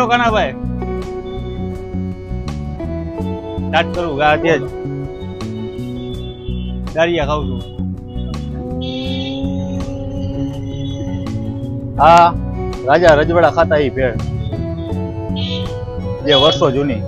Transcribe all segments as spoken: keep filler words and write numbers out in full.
કાના ભાઈ સ્ટાર્ટ કરું ગા તે જ દાળિયા ખાઉં છું હા રાજા રજવાડા ખાતા એ ભેળ જે વર્ષો જૂની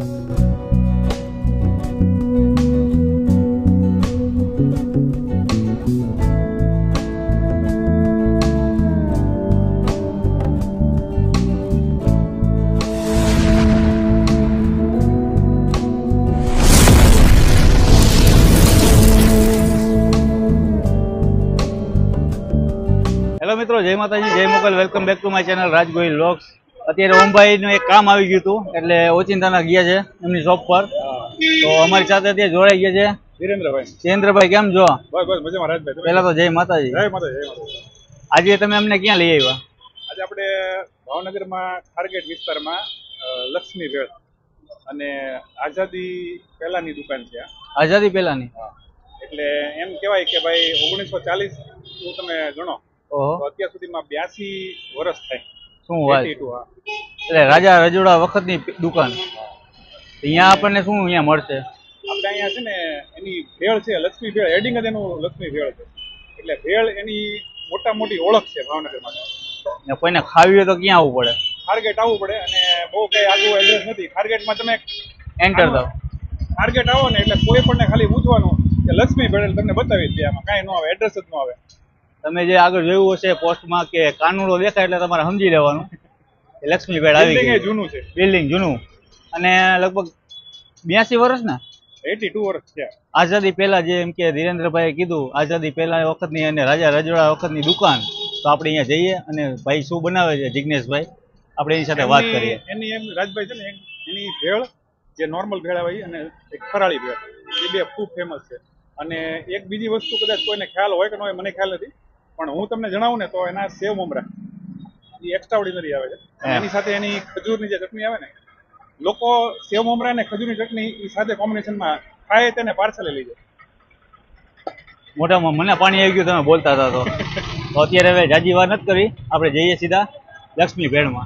હેલો મિત્રો, જય માતાજી, જય Mogal, welcome back to my channel Raj Gohil vlogs. અત્યારે ઓમભાઈ નું એક કામ આવી ગયું હતું એટલે ઓચિંતાના ગયા છે એમની શોપ પર, તો અમારી સાથે અત્યારે જોડાઈ ગયા છે ધીરેન્દ્રભાઈ। ધીરેન્દ્રભાઈ કેમ છો? બસ બસ મજામાં રાજભાઈ। પહેલા તો જય માતાજી। જય માતાજી, જય માતાજી। આજે તમે અમને ક્યાં લઈ આવ્યા? આજે આપણે ભાવનગરમાં ખારગેટ વિસ્તારમાં લક્ષ્મી ભેળ અને આઝાદી પહેલાની દુકાન છે। આઝાદી પહેલાની એટલે એમ કહેવાય કે ભાઈ ઓગણીસો ચાલીસ નું તમે ગણો તો અત્યાર સુધીમાં બ્યાસી વર્ષ થાય। શું વાત? એટલે રાજા રજોડા વખતની દુકાન। અહીંયા આપણને શું અહીંયા મળશે? આપણે અહીંયા છે ને એની ભેળ છે લક્ષ્મી ભેળ, હેડિંગ જ એનું લક્ષ્મી ભેળ છે, એટલે ભેળ એની મોટા મોટી ઓળખ છે ભાવનગરમાં। કોઈને ખાવી હોય તો ક્યાં આવવું પડે? ખારગેટ આવવું પડે, અને બહુ કઈ આગું એડ્રેસ નથી। ખારગેટમાં તમે એન્ટર દો, ખારગેટ આવો ને એટલે કોઈ પણ ખાલી પૂછવાનું કે લક્ષ્મી ભેળ તમને બતાવી દે, આમાં કાંઈ ન આવે, એડ્રેસ જ ન આવે। તમે જે આગળ જોયું હશે પોસ્ટમાં કે કાનુડો દેખાય એટલે તમારે સમજી લેવાનું કે લક્ષ્મી ભેળ આવી ગઈ। જૂનું છે બિલ્ડિંગ, જૂનું, અને લગભગ બ્યાસી વર્ષ ને એટી ટુ વર્ષ છે। આઝાદી પહેલા, જે એમ કે ધીરેન્દ્રભાઈ કીધું, આઝાદી પહેલા વખતની અને રાજા રજવાડા વખતની દુકાન। તો આપણે અહીંયા જઈએ અને ભાઈ શું બનાવે છે જિગ્નેશભાઈ, આપણે એની સાથે વાત કરીએ। એની એમ રાજભાઈ છે ને એની ભેળ જે નોર્મલ ભેળ આવે અને એક ફરાળી ભેળ, એ બે ખૂબ ફેમસ છે। અને એક બીજી વસ્તુ કદાચ કોઈને ખ્યાલ હોય કે ન હોય, મને ખ્યાલ નથી, પણ હું તમને જણાવું ને તો એના સેવ મમરા એ એક્સ્ટ્રા ઓર્ડિનરી આવે છે। એની સાથે એની ખજૂરની જે ચટણી આવે ને, લોકો સેવ મમરા ને ખજૂરની ચટણી એ સાથે કોમ્બિનેશનમાં ખાય તેને પાર્સલે લઈ જાય। મોઢામાં મને પાણી આવી ગયું તમે બોલતા હતા તો તો અત્યારે હવે જાજી વાર નથી કરી, આપણે જઈએ સીધા લક્ષ્મી ભેળમાં।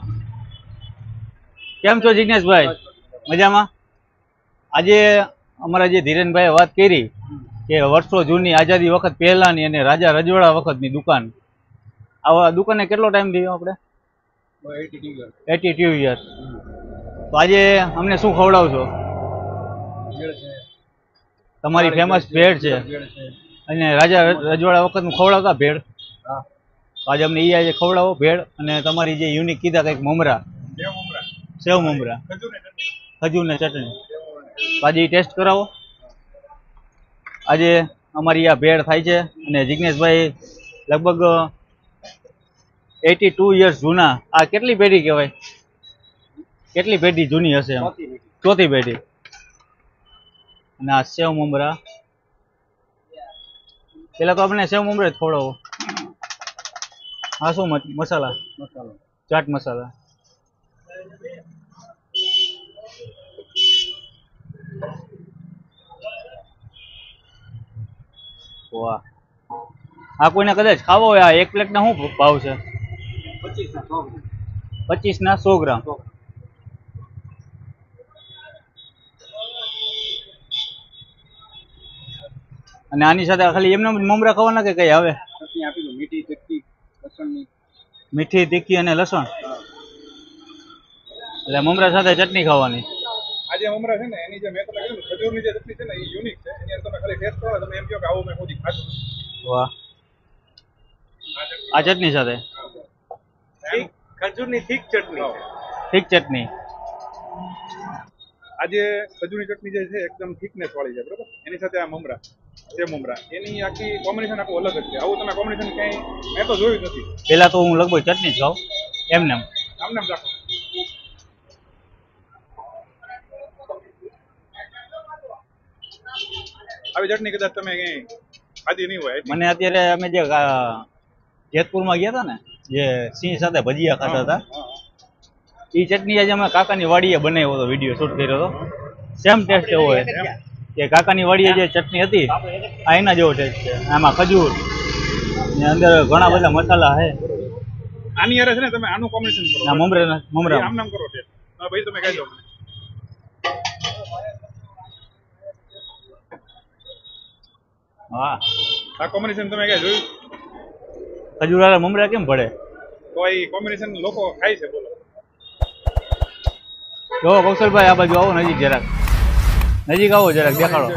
કેમ છો જિગ્નેશભાઈ? મજામાં? આજે અમારા જે ધીરેનભાઈએ વાત કરી કે વર્ષો જૂની આઝાદી વખત પહેલાની અને રાજા રજવાડા વખતની દુકાન, આવા દુકાને કેટલો ટાઈમ થયો આપણે? Eighty two years. તો આજે અમને શું ખવડાવશો? તમારી ફેમસ ભેળ છે અને રાજા રજવાડા વખતનું ખવડાવતા ભેળ, તો આજે અમને એ આજે ખવડાવો ભેળ, અને તમારી જે યુનિક કીધા કંઈક મમરા, સેવ મમરા, ખજૂર ને ચટણી, તો આજે એ ટેસ્ટ કરાવો। આજે અમારી આ ભેળ થાય છે અને જિગ્નેશભાઈ લગભગ એટી ટુ યર્સ જૂના, આ કેટલી પેઢી કહેવાય, કેટલી પેઢી જૂની હશે? એમ ચોથી પેઢી। અને આ સેવ મમરા, પેલા તો આપણે સેવ મમરા જ ખવડાવો। હા, શું મસાલા? મસાલા, ચાટ મસાલા। વાહ, આ કોઈને કદાચ ખાવો હોય, આ એક પ્લેટ ના શું ભાવ છે? પચીસ ના સો ગ્રામ। અને આની સાથે ખાલી એમને મમરા ખાવાના કે કઈ આવે? મીઠી તીખી લસણની, મીઠી તીખી અને લસણ, એટલે મમરા સાથે ચટણી ખાવાની। આજે મમરા છે ને એની જે મેં તમને કીધું ખજૂરની જે ચટણી છે ને એ યુનિક છે, એની અંદર તમે ખાલી ટેસ્ટ કરો તમે એમ કહો કે આવું મેં કોઈ ખાધું। વાહ, આ ચટણી સાથે ખજૂરની થીક ચટણી, થીક ચટણી। આજે ખજૂરની ચટણી જે છે એકદમ થીકનેસ વાળી છે, બરોબર? એની સાથે આ મમરા, સેવ મમરા, એની આખી કોમ્બિનેશન આખું અલગ જ છે। આવું તમે કોમ્બિનેશન ક્યાંય મેં તો જોયું જ નથી। પેલા તો હું લગભગ ચટણી જ ખાઉં એમને એમ, આમને એમ રાખો। આવી ચટણી કદાચ તમે ક્યાંય ખાધી નહીં હોય। મને અત્યારે અમે જે જેતપુરમાં ગયા હતા ને, જે સિંહ સાથે ભજીયા ખાતા હતા, એ ચટણી આજે અમે કાકાની વાડીએ બનાવ્યો હતો, વિડીયો શૂટ કર્યો હતો, સેમ ટેસ્ટ એવો હોય કે કાકાની વાડીએ જે ચટણી હતી આ એના જેવો ટેસ્ટ છે। આમાં ખજૂર ને અંદર ઘણા બધા મસાલા છે, આની યારે છે ને તમે આનું કોમ્બિનેશન કરો. ના મમરા મમરા આમ નામ કરો ટેસ્ટ. હા ભાઈ તમે કહી દો મને. હા આ કોમ્બિનેશન તમે ક્યાં જોયું? ખજૂરવાળા મમરા કેમ ભળે? તો એ કોમ્બિનેશન લોકો ખાય છે બોલો. જો કૌશલભાઈ આ બાજુ આવો નજીક જરાક, નજીક આવો જરાક દેખાડો.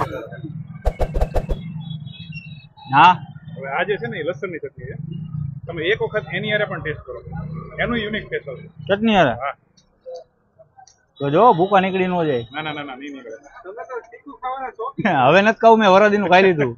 હા હવે આ જે છે ને એ લસણની ચટણી છે. તમે એક વખત એની યારે પણ ટેસ્ટ કરો, એનું યુનિક ટેસ્ટ આવશે. ચટણી યાર હા તો જો ભૂકા નીકળી ન જાય. ના ના ના ના નહીં નીકળે. તમે તો તીખું ખાવાના છો. હવે નથી ખાવું, મેં વરાદીનું ખાઈ લીધું.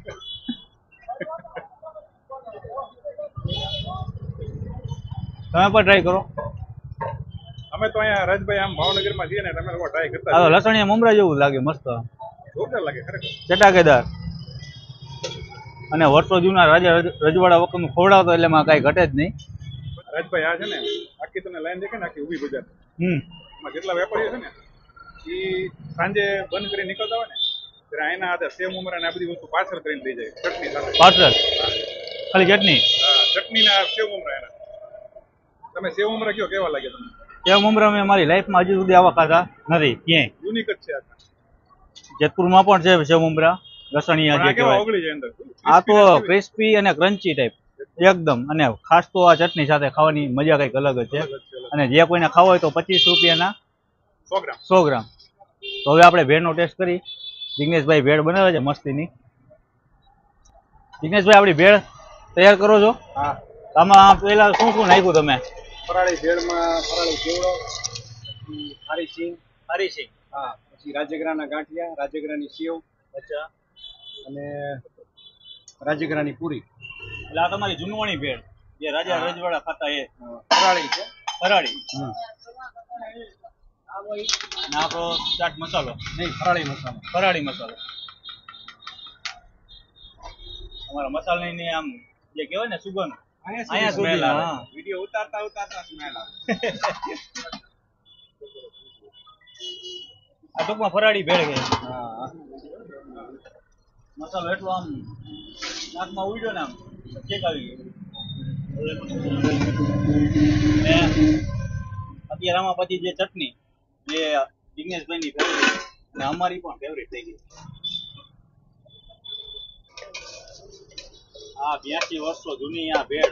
તમે પણ ટ્રાય કરો. અમે તો અહીંયા રાજભાઈ આમ ભાવનગરમાં છીએ ને, તમે લોકો ટ્રાય કરતા હા લસણિયા મમરા જેવું લાગે, મસ્ત જોરદાર લાગે ખરેખર. ચટાકેદાર. અને વર્ષો જૂના રાજા રજવાડા વખતનું ખવડાવતો એટલે એમાં કાંઈ ઘટે જ નહીં. રાજભાઈ આ છે ને આખી તમને લાઈન દેખે ને આખી ઊભી બજાર, હમ એમાં જેટલા વેપારીઓ છે ને એ સાંજે બંધ કરી નીકળતા હોય ને ત્યારે એના હાથે સેવ મમરા ને આ બધી વસ્તુ પાર્સલ કરીને લઈ જાય ચટણી સાથે. પાર્સલ ખાલી ચટણી? હા ચટણી ના સેવ મમરા એના. તમે સેવ મમરા કયો કેવા લાગે તમને? સેવ મમરા મેં મારી લાઈફમાં હજુ સુધી આવા ખાધા નથી ક્યાંય. યુનિક જ છે આ. જેતપુરમાં પણ છે સેવ મમરા લસણિયા જે કહેવાય. ઓગળી જાય અંદર. આ તો ક્રિસ્પી અને ક્રન્ચી ટાઈપ એકદમ. અને ખાસ તો આ ચટણી સાથે ખાવાની મજા કંઈક અલગ જ છે. અને જે કોઈને ખાવા હોય તો પચીસ રૂપિયાના સો ગ્રામ. સો ગ્રામ. તો હવે આપણે ભેળનો ટેસ્ટ કરી. જિગ્નેશભાઈ ભેળ બનાવે છે મસ્તીની. જિગ્નેશભાઈ આપણી ભેળ તૈયાર કરો છો? હા. આમાં પહેલા શું શું નાખ્યું તમે? ફરાળી ભેળમાં ફરાળી ચેવડો, ખારી સિંગ. ખારી સિંગ. હા. પછી રાજગરાના ગાંઠિયા, રાજગરાની સેવ. અચ્છા. અને રાજગરાની પૂરી. એટલે આ તમારી જૂનવાણી ભેળ જે રાજા રજવાડા ખાતા એ ફરાળી છે. ફરાળી. ના આપણો ચાટ મસાલો નહીં, ફરાળી મસાલો. ફરાળી મસાલો. અમારા મસાલાની આમ જે કહેવાય ને સુગંધ અહીંયા સ્મેલ આવે. વિડીયો ઉતારતા ઉતારતા સ્મેલ આવે. આ ટૂંકમાં ફરાળી ભેળ છે. હા. મસાલો એટલો આમ નાકમાં ઉડ્યો ને આમ ચેક આવી ગયો. અત્યારે આમાં પછી જે ચટણી જે જિગ્નેશભાઈની ફેવરેટ અને અમારી પણ ફેવરેટ થઈ ગઈ. આ બ્યાસી વર્ષો જૂની આ ભેળ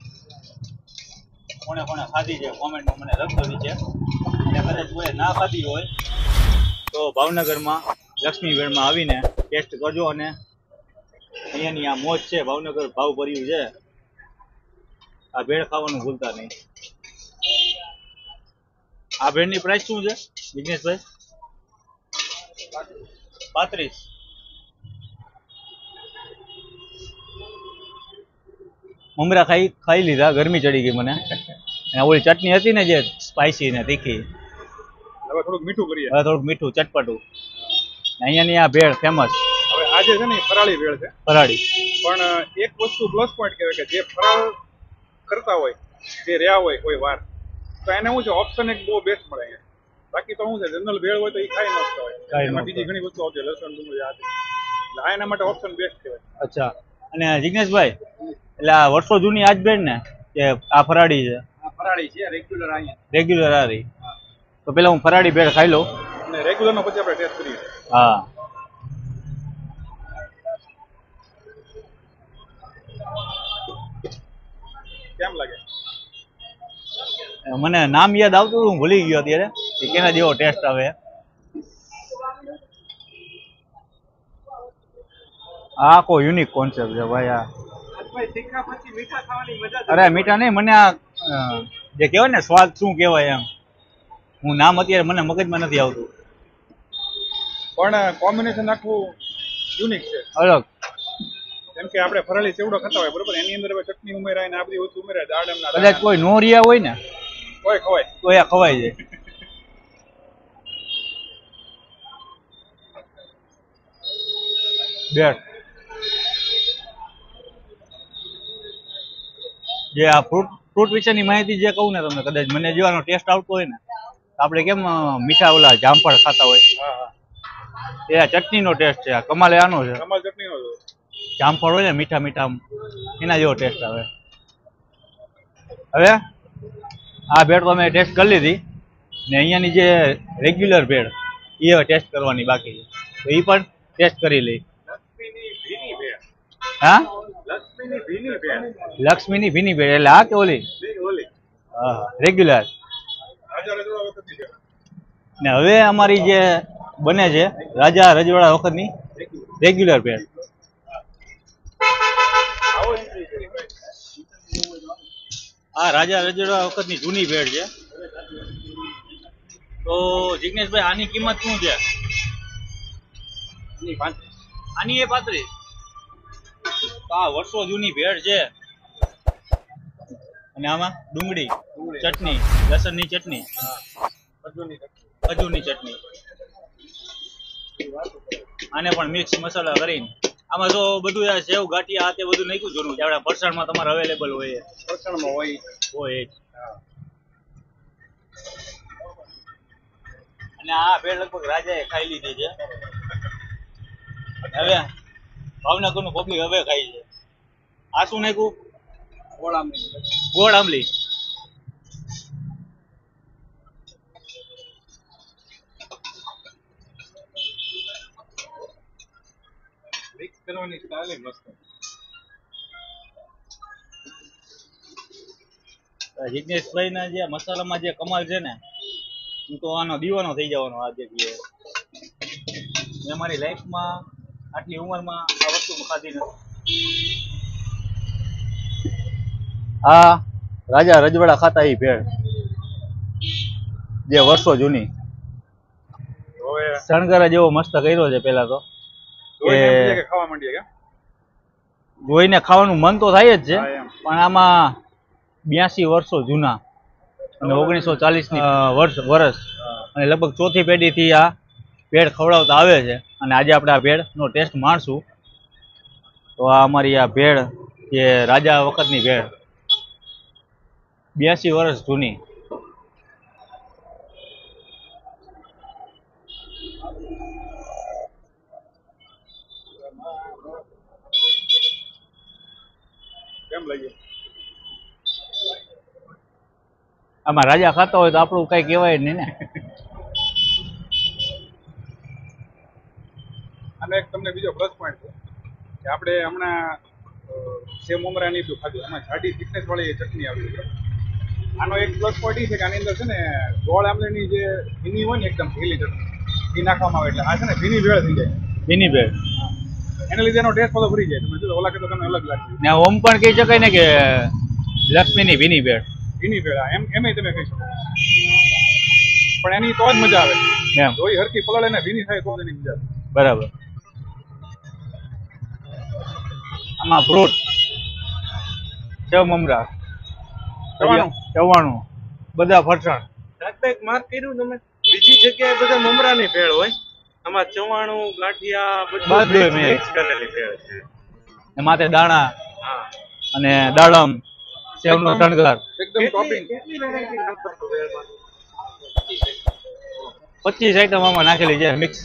કોને કોને ખાધી છે કોમેન્ટમાં મને લખજો નીચે. અને કદાચ કોઈ ના ખાધી હોય તો ભાવનગરમાં લક્ષ્મી ભેળમાં આવીને ટેસ્ટ કરજો. અને અહીંયાની આ મોજ છે, ભાવનગર ભાવ ભર્યું છે. આ ભેળ ખાવાનું ભૂલતા નહીં. આ ભેળની પ્રાઇસ શું છે જિગ્નેશભાઈ? પાંત્રીસ. મમરા ખાઈ ખાઈ લીધા, ગરમી ચડી ગઈ મને. અને ઓલી ચટણી હતી ને જે સ્પાઇસી ને તીખી, હવે થોડુંક મીઠું કરીએ. હવે થોડુંક મીઠું ચટપટું. અહીંયાની આ ભેળ ફેમસ. હવે આ જે છે ને ફરાળી ભેળ છે. ફરાળી. પણ એક વસ્તુ પ્લસ પોઈન્ટ કહેવાય કે જે ફરાળ કરતા હોય, જે રહ્યા હોય કોઈ વાર, તો એને શું છે ઓપ્શન એક બહુ બેસ્ટ મળે અહીંયા. બાકી તો શું છે જનરલ ભેળ હોય તો એ ખાઈ ન શકતા હોય. એમાં બીજી ઘણી વસ્તુ આવતી લસણ ડુંગળી આ એટલે આ એના માટે ઓપ્શન બેસ્ટ કહેવાય. અચ્છા. અને જિગ્નેશભાઈ એટલે આ વર્ષો જૂની આજ ભેળ ને કે આ ફરાળી છે? આ ફરાળી છે રેગ્યુલર અહીંયા. રેગ્યુલર આ રહી. તો પેલા હું ફરાળી ભેળ ખાઈ લઉં અને રેગ્યુલર નો પછી આપણે ટેસ્ટ કરીએ. હા. કેમ લાગે? મને નામ યાદ આવતું હતું, હું ભૂલી ગયો અત્યારે કે કેના જેવો ટેસ્ટ આવે. આ કોઈ યુનિક કોન્સેપ્ટ છે ભાઈ. આ અરે મીઠા નહીં, મને આ જે કહેવાય ને સ્વાદ શું કહેવાય એમ, હું નામ અત્યારે મને મગજમાં નથી આવતું. પણ કોમ્બિનેશન આખું યુનિક છે, અલગ. કેમ કે આપણે ફરાળી ચેવડો ખાતા હોય બરોબર, એની અંદર ચટણી ઉમેરાય ને આ બધી વસ્તુ ઉમેરાય, દાડમના કદાચ કોઈ નો રહ્યા હોય ને કોઈ ખવાય તો એ ખવાય જાય. બેટ જે આ ફ્રૂટ ફ્રૂટ વિશેની માહિતી જે કહું ને તમને, કદાચ મને જેવાનો ટેસ્ટ આવતો હોય ને, આપણે કેમ મીઠા ઓલા જામફળ ખાતા હોય, હા હા એ આ ચટણીનો ટેસ્ટ છે. આ કમાલે આનો છે, કમાલ ચટણીનો જામફળ હોય ને મીઠા મીઠા, એના જેવો ટેસ્ટ આવે. હવે આ ભેળ તો અમે ટેસ્ટ કરી લીધી ને અહીંયાની જે રેગ્યુલર ભેળ એ હવે ટેસ્ટ કરવાની બાકી છે, તો એ પણ ટેસ્ટ કરી લઈ. હા, લક્ષ્મીની ભીની ભેળ એટલે આ કે ઓલી? હા, રેગ્યુલર. ને હવે અમારી જે બને છે રાજા રજવાડા વખતની રેગ્યુલર ભેળ. આ રાજા રજવાડા વખતની જૂની ભેળ છે. તો જિગ્નેશભાઈ આની કિંમત શું છે? આની એ પાંત્રીસ. આ વર્ષો જૂની ભેળ છે. અને આમાં ડુંગળી, ચટણી, લસણની ચટણી, ખજૂરની ચટણી, આને પણ મિક્સ મસાલા કરીને આમાં જો બધું સેવ ગાંઠિયા આ તે બધું નાખ્યું જૂનું આપણે ફરસાણમાં તમારે અવેલેબલ હોય ફરસાણમાં હોય હોય જ. અને આ ભેળ લગભગ રાજાએ ખાઈ લીધી છે. હવે ભાવનગરનું પબ્લિક હવે ખાઈ છે. આ શું નાખ્યું? ગોળ આંબલી. ગોળ આંબલી. મિક્સ કરવાની સ્ટાઈલ મસ્ત. જિગ્નેશભાઈ ના જે મસાલામાં જે કમાલ છે ને, હું તો આનો દીવાનો થઈ જવાનો આ જગ્યાએ. મેં મારી લાઈફમાં આટલી ઉંમરમાં આ વસ્તુ ખાધી નથી. આ રાજા રજવાડા ખાતા એ ભેળ જે વર્ષો જૂની શણગાર જેવો મસ્ત કર્યો છે. પેલા તો ખાવા માંડીએ કે જોઈને ખાવાનું મન તો થાય જ છે, પણ આમાં બ્યાસી વર્ષો જૂના અને ઓગણીસો ચાલીસ ની વર્ષ વર્ષ અને લગભગ ચોથી પેઢી થી આ ભેળ ખવડાવતા આવે છે. અને આજે આપણે આ ભેળ નો ટેસ્ટ માણશું. તો આ અમારી આ ભેળ જે રાજા વખતની ભેળ બ્યાસી વર્ષ જૂની. કેમ લાગ્યું? આમાં રાજા ખાતા હોય તો આપણું કઈ કહેવાય જ નહીં ને. અને એક તમને બીજો પ્લસ પોઈન્ટ છે કે આપણે હમણાં સેવ મમરાની બધું ખાધું, એમાં જાડી થિકનેસ વાળી ચટણી આવી છે. આનો એક પ્લસ પોઈન્ટ એ છે કે આની અંદર છે ને ગોળ આંબલીની જે ભીની હોય ને એકદમ ઢીલી ચટણી એ નાખવામાં આવે એટલે આ છે ને ભીની ભેળ થઈ જાય. ભીની ભેળ એને લીધે એનો ટેસ્ટ બધો ફરી જાય. તમે જો ઓલા કરતા તમને અલગ લાગે. ને ઓમ પણ કહી શકાય ને કે લક્ષ્મીની ભીની ભેળ. ભીની ભેળ એમ એમ તમે કહી શકો, પણ એની તો જ મજા આવે એમ. જોઈ હરકી પલળે ને ભીની થાય તો જ એની મજા આવે. બરાબર. આમાં ફ્રૂટ, સેવ મમરા, ચવાણું, બધા ફરસાણ. માર્ક કર્યું તમે? બીજી જગ્યાએ બધા મમરાની ભેળ હોય, આમાં ચવાણું, ગાંઠિયા બધું મિક્સ કરેલી ભેળ છે. માથે દાણા અને દાડમ, સેવનો શણગાર. એકદમ ટોપિંગ. પચીસ આઈટમ આમાં નાખેલી છે મિક્સ.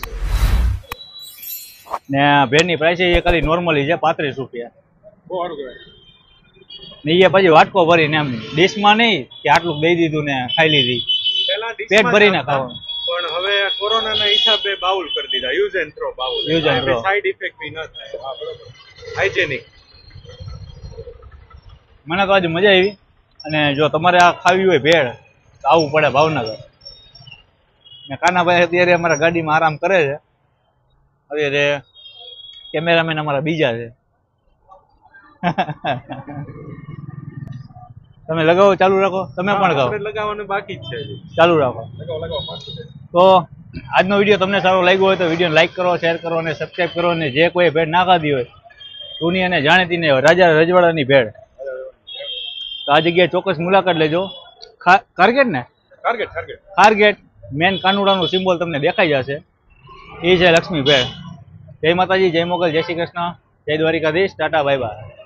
ને ભેળની પ્રાઇસ એ ખાલી નોર્મલી છે પાંત્રીસ રૂપિયા. બહુ સારું કહેવાય. ને એ પછી વાટકો ભરીને એમ ડીશમાં નહીં કે આટલું દઈ દીધું ને ખાઈ લીધી, પેટ ભરીને ખાવાનું. પણ હવે કોરોનાના હિસાબે બાઉલ કરી દીધા, use and throw bowl. Use and throw. Side effect બી ન થાય. હા, બરોબર. હાઇજેનિક. મને તો આજે મજા આવી. અને જો તમારે આ ખાવી હોય ભેળ તો આવવું પડે ભાવનગર. ને કાનાભાઈ અત્યારે અમારા ગાડીમાં આરામ કરે છે. અત્યારે કેમેરામેન અમારા બીજા છે. તમે લગાવો, ચાલુ રાખો. તમે પણ લગાવો. લગાવવાનું બાકી જ છે. ચાલુ રાખો. લગાવો લગાવો પાછું છે. તો આજનો વિડીયો તમને સારો લાગ્યો હોય તો વિડીયોને લાઈક કરો, શેર કરો અને સબસ્ક્રાઈબ કરો. અને જે કોઈ ભેળ ના ખાધી હોય જૂની અને જાણીતી ને રાજા રજવાડાની ભેળ તો આ જગ્યાએ ચોક્કસ મુલાકાત લેજો. ખારગેટ ને ટાર્ગેટ ટાર્ગેટ ખારગેટ મેન કાનુડાનું સિમ્બોલ તમને દેખાઈ જશે. એ છે લક્ષ્મી ભેળ. જય માતાજી, જય મોગલ, જય શ્રી કૃષ્ણ, જય દ્વારિકાધીશ, ટાટા, બાય બાય.